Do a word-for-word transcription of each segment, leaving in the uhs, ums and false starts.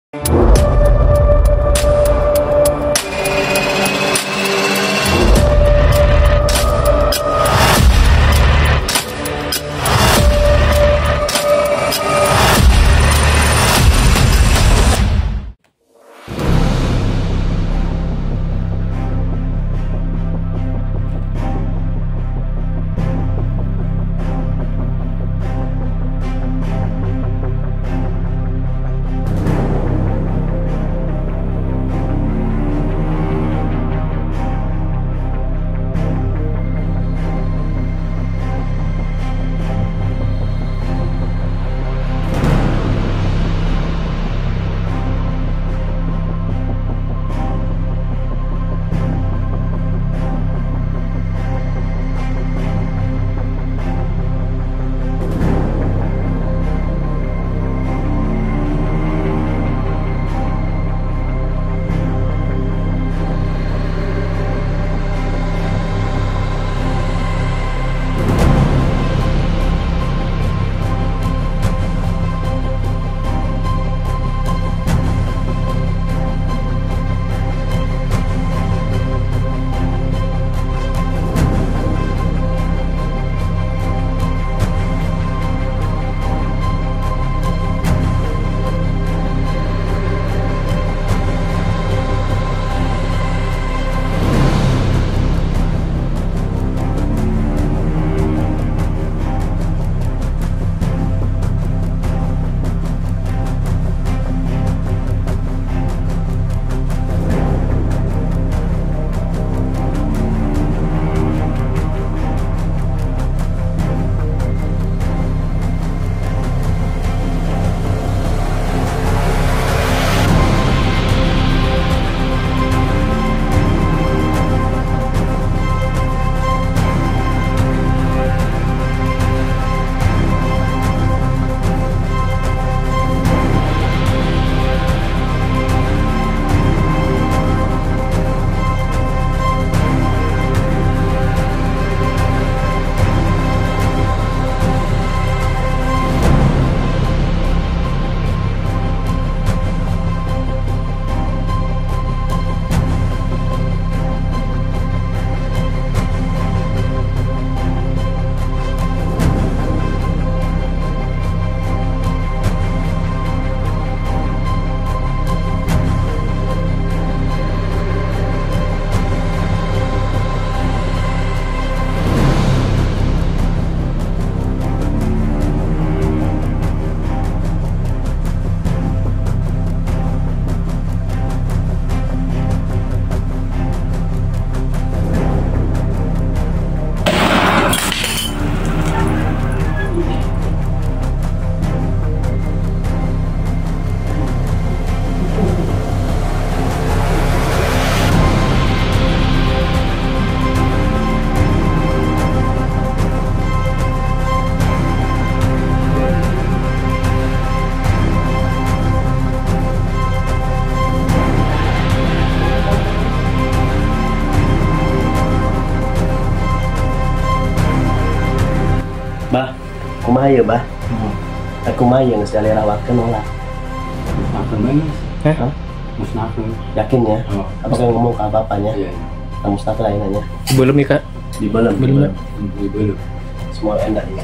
Bah, kumaha ya, Bah? Hmm. Aku mah yang sekali rawatkan olah. Musnahkan banget. Eh? Hah? Musnahkan. Yakin ya? Oh. Apakah ngomong ke apa-apanya? Iya. Kamu musnahkan lainannya? Belum nih kak. Di belum. Belum. Di belum. Semua enak ya.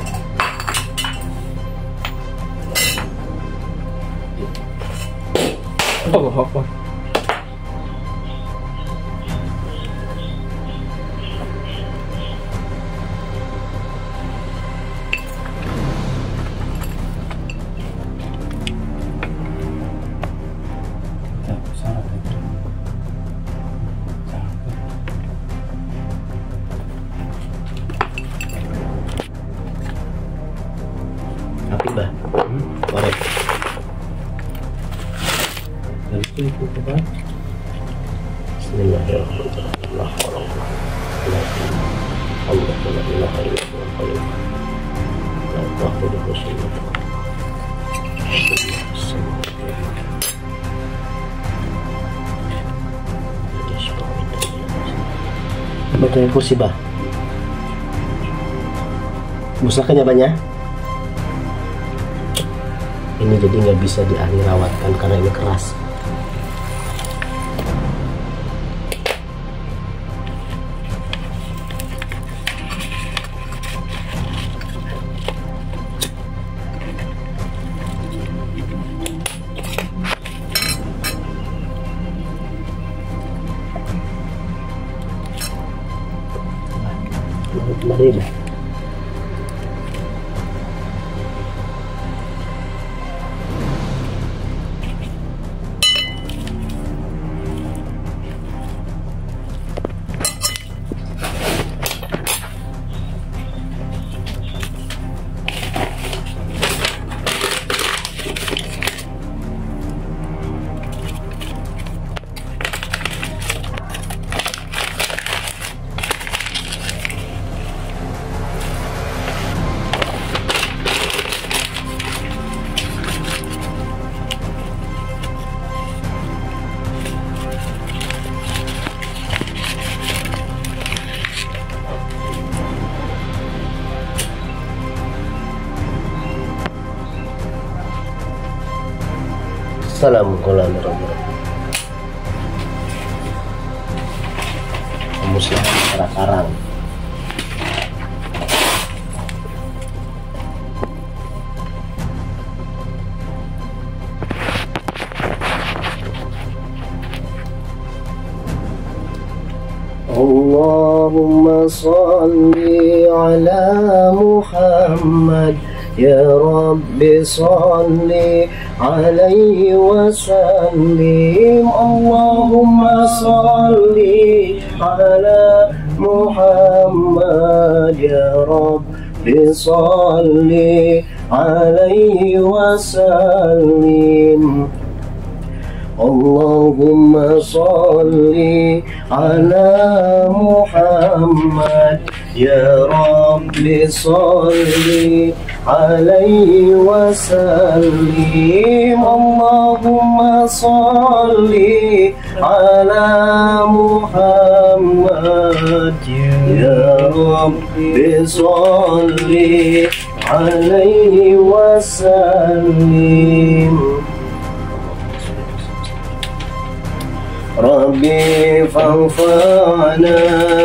Oh, apa? Tapi Bah, hmm? Korek. Dari itu ke Bah. Bismillahirrahmanirrahim. Allah la ilaha illallah. La ta'khudhuhu sinatun. Baca kursi Bah. Musnahkannya banyak. ini jadi nggak bisa diahli rawatkan karena ini keras. Mari dah. Assalamualaikum warahmatullahi wabarakatuh. Pemusnahan karang-karang. Allahumma salli ala Muhammad. Ya Rabbi salli alaihi wasallim. Allahumma salli ala Muhammad. Ya Rabbi salli alaihi wasallim. Allahumma salli ala Muhammad. Ya Rabbi salli alaihi wasallim. Allahumma salli ala Muhammad. Ya Rabbi salli alaihi wasallim. Rabbi fanfa'na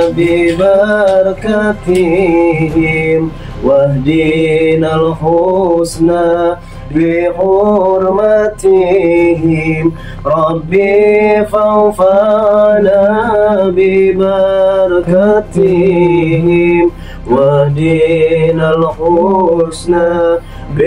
bibarakatihim wahdina al-husna bihurmatihim. Rabbi fanfa'na bibarakatihim wahdina al-husna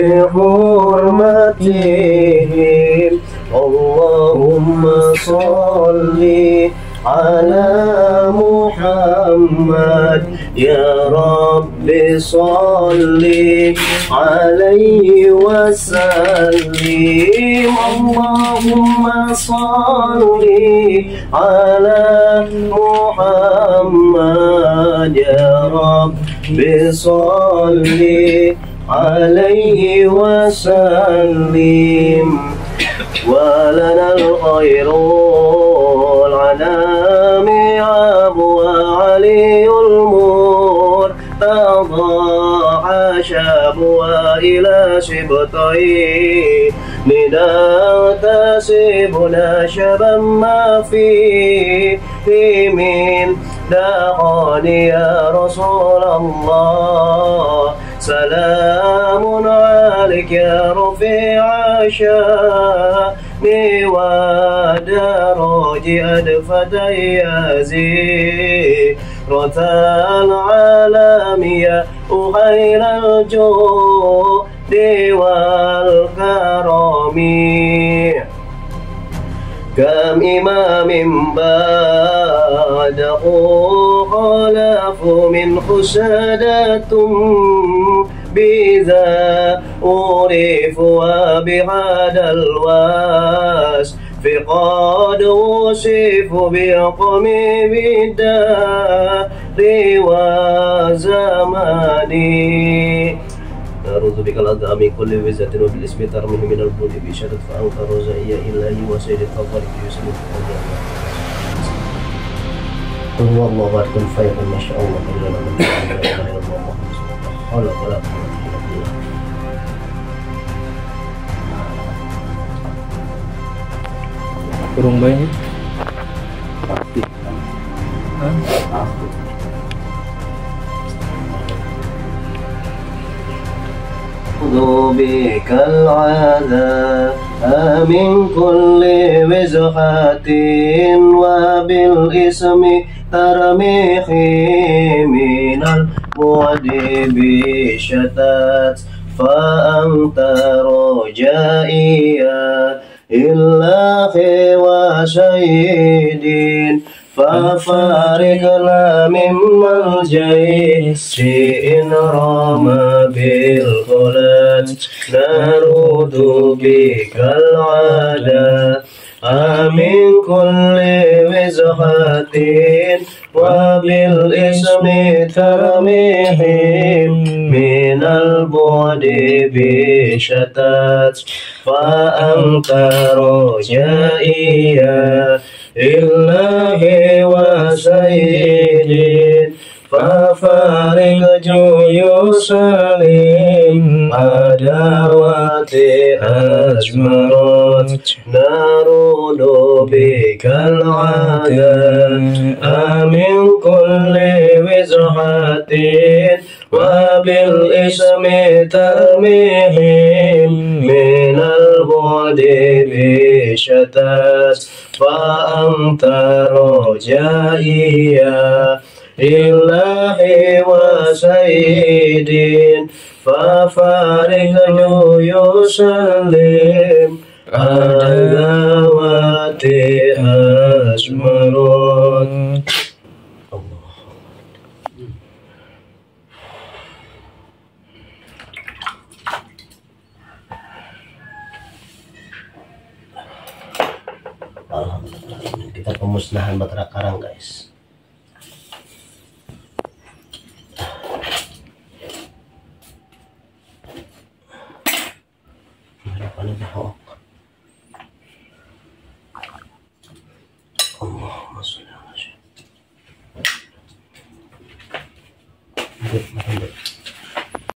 bihurmatihim. Allahumma salli ala Muhammad. Ya Rabbi salli alaihi wasallim. Allahumma salli ala Muhammad. Ya Rabbi salli alaihi wasallim. ولنا الخير العنام أبو علي المرتضى عشاب وإلى سبطين ننتسبنا شبا ما فيه من دعان يا رسول الله. سلام عليك يا رفيع شاني ودرج أدفت يا زيرة العالم يا خير الجود والكرم. كم إمام بعده خلفوا من خسادة بذا أعرف وبهذا الوصف قد وصف بقم بالدار وزمان. أعوذ بك الأذى من كل وزة وبالاسم ترمه من البول بشدة فأنت رزائي إلهي وسيد الطوارئ يسلم قل هو الله أحد كن فيكن ما شاء الله إلا من لا إله إلا الله ولا ولا قوة إلا بالله. Kurung ba yun? Pasti. Ha? Pasti. بك العذاب من كل وزحة وبالإسم ترميح من البعد بشتات فأنت رجائي إله وسيدين ففارقنا من ملجئ شيء رام بالخلات نرد بك العلا من كل وزحة وبالاسم ترميح من البعد بشتات فأنت رجائي إلهي وسيدي ففارق جيوش العداوات أجمرت نرد بك العداء من كل وزحة وبالاسم ترميهم من البعد بشتات فأنت رجائي إلهي وسيدي ففارق جيوش العداوات أجمرت. Alhamdulillah, kita pemusnahan Batara Karang, guys. Harapannya bohong. Allahumma sholli ala sayyidina.